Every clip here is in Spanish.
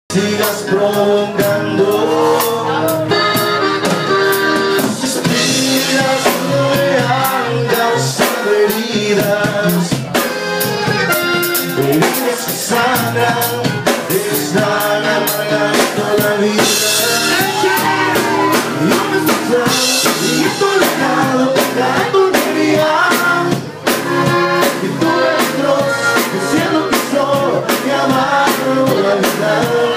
Sigas prolongando, espinas me han causado heridas, heridas que sangran, están amargando la vida. Yo me estoy y estoy lejano con cada tontería, y tú dentro, diciendo que solo me amargo la vida.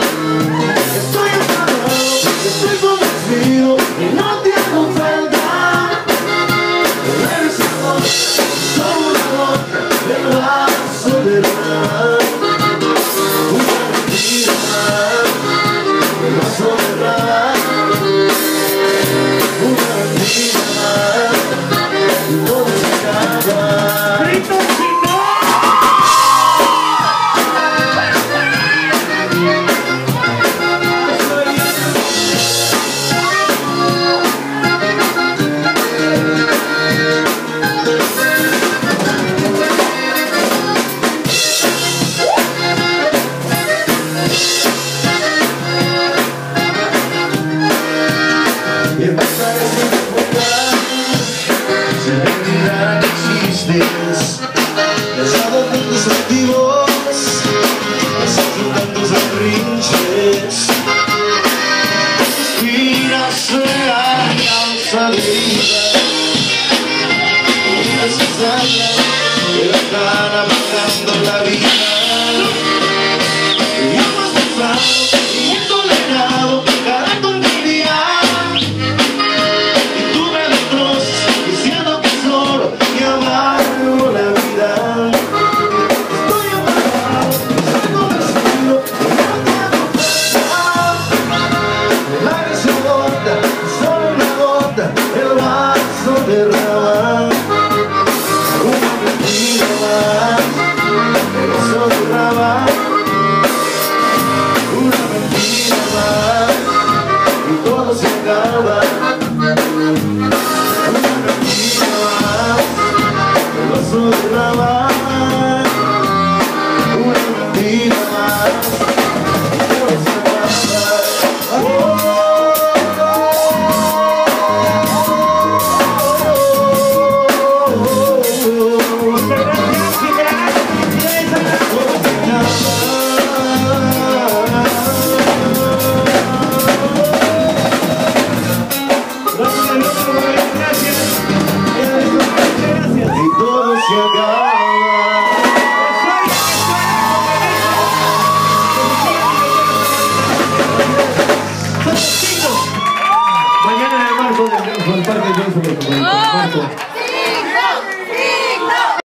Estoy convencido y no te hago falta. Eres amor, solo una gota del vaso de agua. Una mentira más, del vaso de agua. Una mentira más, y todo se acaba. ¡Grito chino! Y empezar a soportar, sin realidad no existes. Casado con tus activos, casado con tus berrinches. Espinas real, causa de vida. Heridas que sangran, que están amargando la vida. Y yo más pesado y intolerado cada tontería. El vaso derrama, una mentira más, el vaso derrama, una mentira más, y todo se acaba. Una mentira más, el vaso derrama, una mentira más, y todo se acaba. Mañana en el marco del Parque Johnson.